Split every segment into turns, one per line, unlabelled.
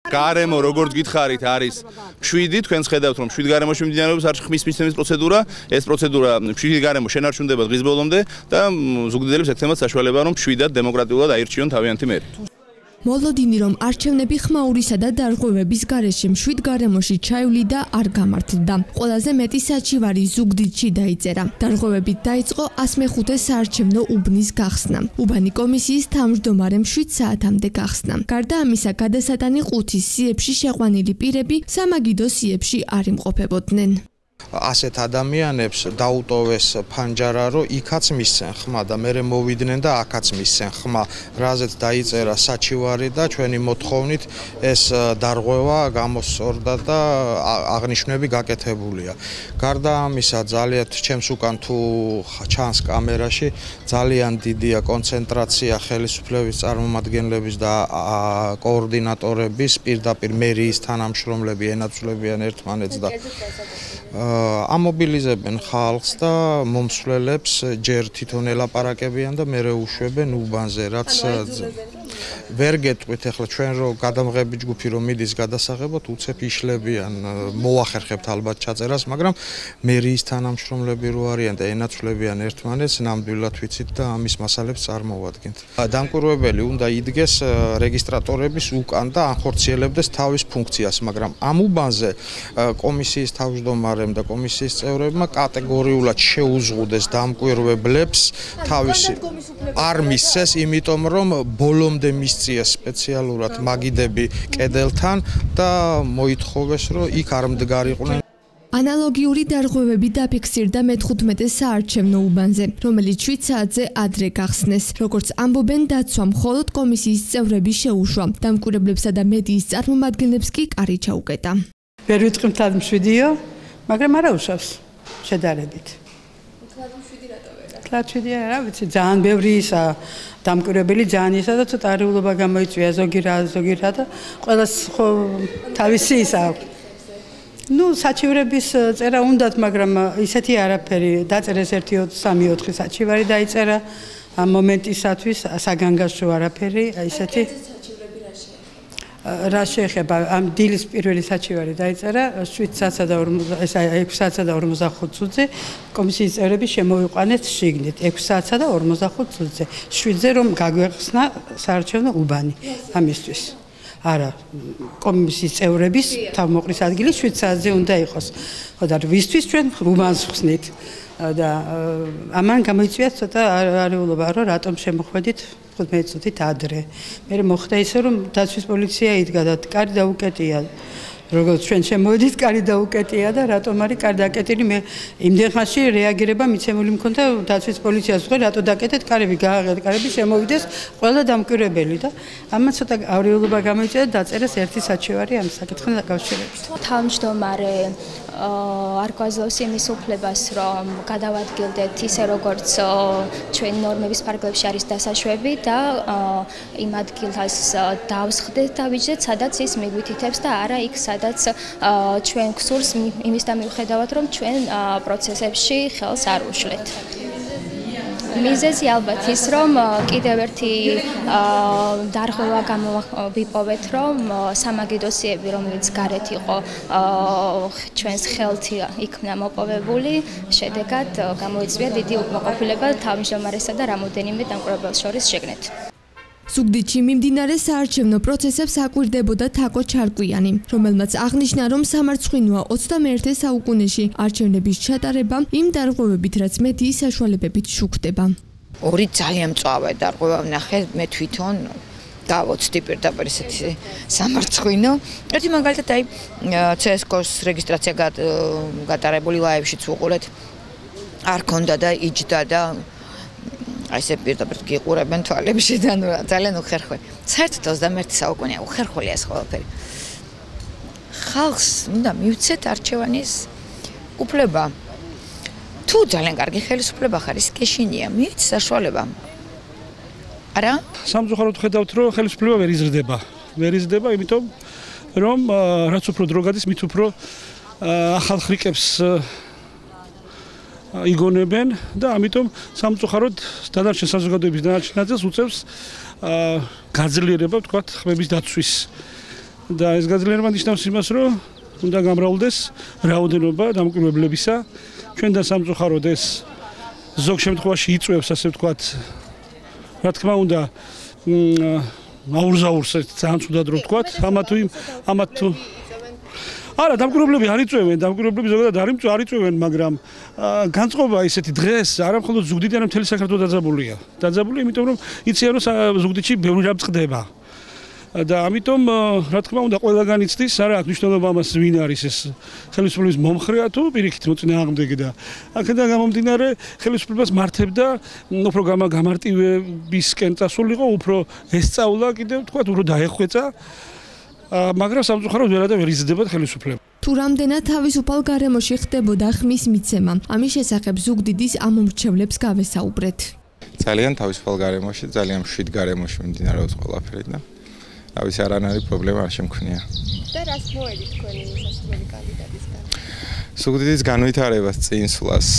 გარემო როგორც გითხარით არის 7, თქვენს ხედავთ რომ 7 გარემოში მიმდინარეობს არჩევნების მისცემის პროცედურა, ეს პროცედურა 7 გარემო შენარჩუნდება დღის ბოლომდე და ზუგდიდელებს ეკთემათ საშუალება რომ 7-ად დემოკრატიულად აირჩიონ თავიანთი მერი.
მოლოდინი რომ არჩევნები ხმაურისა და დარღვევების გარეშე 7 გარემოში ჩაივლიდა არ გამართლდა. ყველაზე მეტი საჩივარი ზუგდიდში დაიწერა. დარღვევებით დაიწყო 105 საარჩევნო უბნის გახსნა. უბანი კომისიის თავმჯდომარემ 7 საათამდე გახსნა. გარდა ამისა, გადასატანი 5 სიებში შეყვანილი პირები სამაგიდო სიებში არ იმყოფებოდნენ.
ასეთ ადამიანებს დაუტოვეს ფანჯარა, რომ იქაც მისცენ ხმა და მერე მოვიდნენ და აქაც მისცენ ხმა, რაზეც დაიწერა საჩივარი და ჩვენი მოთხოვნით ეს დარღვევა გამოსწორდა და აღნიშვნები გაკეთებულია. გარდა ამისა, ძალიან ჩემს უკან თუ ჩანს კამერაში, ძალიან დიდია კონცენტრაცია ხელისუფლების წარმომადგენლების და კოორდინატორების, პირდაპირ მერიის თანამშრომლები ენაცვლებიან ერთმანეთს და ამობილიზებენ ხალხს და მომსვლელებს ჯერ თვითონ ელაპარაკებიან და მერე უშვებენ უბანზე, რაც ვერ გეტყვით ახლა ჩვენ რო გადამღები ჯგუფი რომ მიდის გადასაღებად უცებ იშლებიან, მოახერხებთ ალბათ ჩაწერას, მაგრამ მერიის თანამშრომლები რო არიან და ენაცვლებიან ერთმანეთს, ნამდვილად ვიცით და ამის მასალებს წარმოვადგენთ. დამკვირვებელი უნდა იდგეს რეგისტრატორების უკან და ახორციელებდეს თავის ფუნქციას, მაგრამ ამ უბანზე კომისიის თავმჯდომარემ და კომისიის წევრებმა კატეგორიულად შეუზღუდეს დამკვირვებლებს თავისი არ მისცეს, იმიტომ რომ ბოლომდე მისწიეს სპეციალურად მაგიდები კედელთან და მოითხოვეს რომ იქ არ მდგარიყვნენ.
ანალოგიური დარღვევები დაფიქსირდა მე-15 საარჩევნო უბანზე, რომელიც 7 საათზე ადრე გახსნეს. როგორც ამბობენ, დაცვა მხოლოდ კომისიის წევრები შეუშვა. დამკვირვებლებსა და მედიის წარმომადგენლებს კი კარი ჩაუკეტა.
ვერ ვიტყვი თად 7-ო, მაგრამ არა უშავს შედარებით. თლად 7 არა ვიცი, ძალიან ბევრი ისა დამკვირვებელი ძალიან ისა და ცოტა არეულობა გამოიწვია ზოგი რა და ყველას ხო თავისი ისა აქვს. ნუ საჩივრების წერა უნდათ, მაგრამ ისეთი არაფერი დაწერეს 1-3-4 საჩივარი დაიწერა ამ მომენტისათვის საგანგაშო არაფერი, ისეთი რა შეეხება ამ დილის პირველი საჩივარი დაიწერა 7 საათსა და 6 საათსა და 45 წუთზე კომისიის წევრები შემოვიყვანეთ შიგნით 6 საათსა და 45 წუთზე 7-ზე რომ გაგვეხსნა საარჩევნო უბანი ამისთვის არა კომისიის წევრების თავმოყრის ადგილი 7 საათზე უნდა იყოს ხო და ვისთვის ჩვენ უბანს ხსნით და ამან გამოიწვია ცოტა არეულობა რომ რატომ შემოხვედით 15 წუთით ადრე. მე მოხდა ისე რომ დაცვის პოლიცია იდგა და კარი დაუკეტია. როგორც ჩვენ შემოვედით, კარი დაუკეტია და რატომ არის კარი დაკეტილი? მე იმდენ ხანში რეაგირება მიცემული მქონდა დაცვის პოლიციას, ვთქვი, რატო დაკეტეთ კარები, გააღეთ კარები, შემოვიდეს ყველა დამკვირვებელი და ამან ცოტა არეულობა გამოიწვია და დაწერეს ერთი საჩივარი ამ საკითხთან დაკავშირებით.
თავმჯდომარე არ გვაძლევს იმის უფლებას, რომ გადავადგილდეთ ისე როგორც ჩვენი ნორმების პარაგრაფში არის დასაშვები და იმ ადგილას დავსხდეთ და ვიჯდეთ, სადაც ის მიგვითითებს და არა იქ, სადაც ჩვენ გსურს იმის და მიუხედავად, რომ ჩვენ პროცესებში ხელს არ უშლეთ. მიზეზი ალბათ ის, რომ კიდევ ერთი დარღვევა გამოვიპოვეთ, რომ სამაგიდოსიები, რომელიც გარეთ იყო ჩვენს ხელთი იქნა მოპოვებული, შედეგად გამოიწვია დიდი უკმაყოფილება თავმჯდომარესა და რამოდენიმე დამკვირვებელს შორის შეგნით.
ზუგდიდში მიმდინარე საარჩევნო პროცესებს აკვირდებოდა თაკო ჩარკვიანი, რომელმაც აღნიშნა, რომ სამარცხვინოა 21 საუკუნეში არჩევნების ჩატარება იმ დარღვევებით, რაც მედიის საშუალებებით შუქდება.
ორი ძალიან მწვავე დარღვევა ვნახე მე თვითონ დავოცდი პირდაპირ ესეთი სამარცხვინო. ერთი მაგალითად აი CSGO-ს რეგისტრაცია გატარებული ლაივშიც ვუყურეთ. არ ქონდა და იჯდა და აი ესე პირდაპირ გიყურებენ თვალებში და ძალიან უხერხული. საერთოდ 21 საუკუნეა უხერხულია ეს ყველაფერი. ხალხს უნდა მივცეთ არჩევანის უფლება. თუ ძალიან კარგი ხელისუფლება ხარ, ის გეშინია, მივიც საშუალება. არა?
სამწუხაროდ ხედავთ, რომ ხელისუფლება ვერ იზრდება. ვერ იზრდება, იმიტომ რომ რაც უფრო დრო გადის, მით უფრო ახალ ხრიკებს იგონებენ და ამიტომ სამწუხაროდ დანარჩენ საზოგადოების დანარჩენ ნაწილს უწევს გაძლიერება, ვთქვათ, ხმების დაცვის და ეს გაძლიერება ნიშნავს იმას, რომ უნდა გამრავლდეს რაოდენობა დამკვირვებლებისა. ჩვენთან სამწუხაროდ ეს ზოგ შემთხვევაში იწვევს, ასე ვთქვათ, რა თქმა უნდა, აურზაურს ძალიან ცუდად რო ვთქვათ, ამათ თუ არა, დამკვირვებლები არ იწვევენ, დამკვირვებლები ზოგადად არ იწვევენ, მაგრამ განწყობა ისეთი დღეს არა მხოლოდ ზუგდიდი, არამედ მთელი საქართველო დაძაბულია. დაძაბულია, იმიტომ რომ იციან, რომ ზუგდიდში ბევრი რამ წყდება. და ამიტომ, რა თქმა უნდა, ყველგან იცდის, არა აქვს მნიშვნელობა ამას ვინ არის ეს ხელისუფლების მომხრეა თუ პირიქით მოწინააღმდეგე და აქედან გამომდინარე ხელისუფლებას მართებდა უფრო გამარტივებისკენ წასულიყო, უფრო ესწავლა კიდევ თქვა, უფრო დაეხვეწა. მაგრამ სამწუხაროდ ვერადა ვერ იზრდებოდა ხელისუფლება.
თუ რამდენად თავისუფალ გარემოში ხდებოდა ხმის მიცემა, ამის შესახებ ზუგდიდის ამომრჩევლებს გავესაუბრეთ.
ძალიან თავისუფალ გარემოში, ძალიან მშვიდ გარემოში მიმდინარეობს ყველაფერი და რა ვიცი, არანაირი პრობლემა არ შემქნია.
და რას მოედით თქვენი სასურველი კანდიდატისგან?
ზუგდიდის განვითარებას, წინსვლას.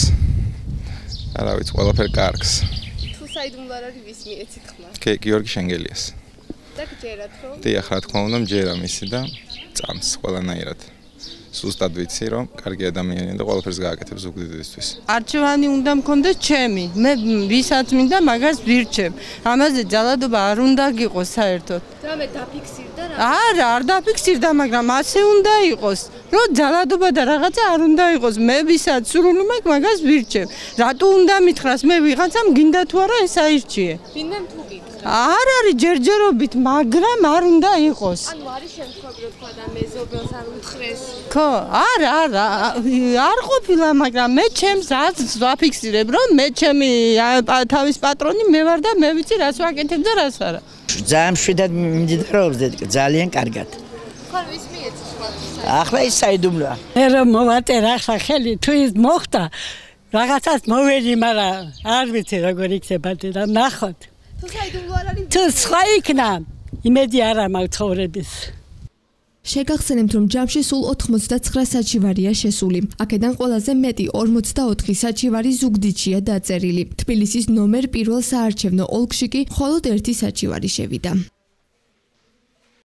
რა ვიცი, ყველაფერი კარგს.
თუ საიდუმლო არ არის, ვის მიეცით ხმა?
გიორგი შენგელიას.
და გჯერათ რომ?
დიახ, რა თქმა უნდა, მჯერა მისი და წამს ყველანაირად. ზუსტად ვიცი, რომ კარგი ადამიანია და ყველაფერს გააკეთებ ზუგდიდისთვის.
არჩევანი უნდა მქონდეს ჩემი. მე ვისაც მინდა მაგას ვირჩევ. ამაზე ძალადობა არ უნდა გიყოს საერთოდ.
რამე დაფიქსირდა რა?
არა, არ დაფიქსირდა, მაგრამ ასე უნდა იყოს. რომ ძალადობა და რაღაცა არ უნდა იყოს. მე ვისაც სურვილი მაქვს მაგას ვირჩევ. რატო უნდა მითხრას მე ვიღაცამ გინდა თუ არა ეს აირჩიე?
ვინმე თუ გითხრა?
არ არის ჯერჯერობით, მაგრამ არ უნდა იყოს.
ანუ არის შემთხვევები რომ თქვა და მეზობელს არ უთხრეს.
ხო, არა, არ ყოფილა, მაგრამ მე ჩემს აზრს ვაფიქსირებ, რომ მე ჩემი თავის პატრონი მე ვარ და მე ვიცი რას ვაკეთებ და რას არა.
ძალიან მშვიდად მიმდინარეობს და ძალიან კარგად.
ხო, ვის მიეცით ხმა?
ახლა ის საიდუმლოა.
მე რომ მოვატერ ახლა ხელი თუ ის მოხდა, რაღაცას მოვედი, მაგრამ არ ვიცი როგორ იქნება და ნახოთ.
თუ საიდუმლო არ არის?
თუ სხვა იქნა, იმედი არა მაქვს ცხოვრების.
შეგახსენებთ, რომ ჯამში სულ 89 საჩივარია შესული. აქედან ყველაზე მეტი 44 საჩივარი ზუგდიდშია დაწერილი. თბილისის ნომერ პირველ საარჩევნო ოლქში კი მხოლოდ 1 საჩივარი შევიდა.